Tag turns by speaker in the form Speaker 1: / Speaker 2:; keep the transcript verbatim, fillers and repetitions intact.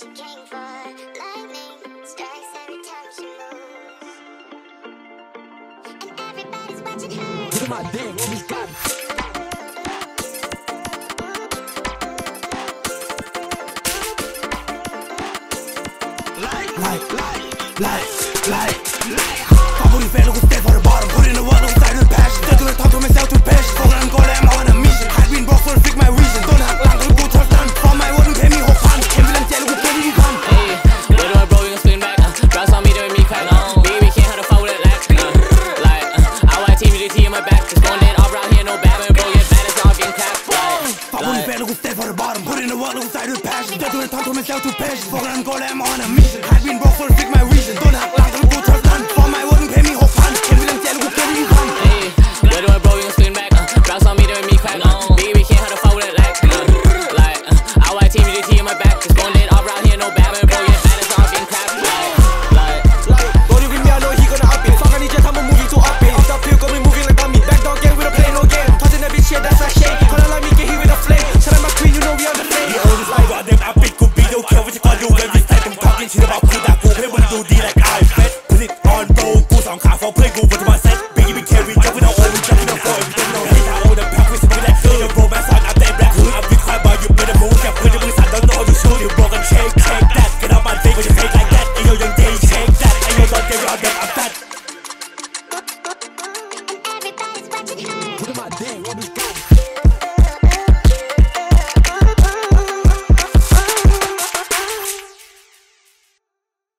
Speaker 1: she came for. Lightning strikes every time she moves, and everybody's watching her.
Speaker 2: Look at my dick, RUBISDABEAT. Like, like, like, like, like, like. Favori fellow who stay for the bottom, put in the water inside the passion. Still do it, talk to myself to passion. Fuck and go, I'm on a mission. I've been broke, so fix my reason. Don't have long to go tough done. For my wouldn't pay me whole fun. Can't be them tell who can you come.
Speaker 3: Hey, what do I bro, you gon' spin back? Uh, Drops on me, doing me crack. Uh, baby, can't have to follow that lack. Uh, like, uh, I Y T V, the T in my back. Just going dead off out here, no bad. When bro get bad, it's all getting capped.
Speaker 2: Favori fellow who stay for the bottom, put in the water inside the passion. Still do it, talk to myself to passion. Fuck and go, I'm on a mission. I've been broke, so fix my reason. Don't have long to go tough done. For my wouldn't pay me whole fun. Can't be them tell who can you come.
Speaker 3: Hey, what do I bro, you gon' spin back? Uh, Drops on me, doing me crack. Uh, baby, can't have to follow that lack. Uh, like, uh, I Y T V, the T in my back. Just going dead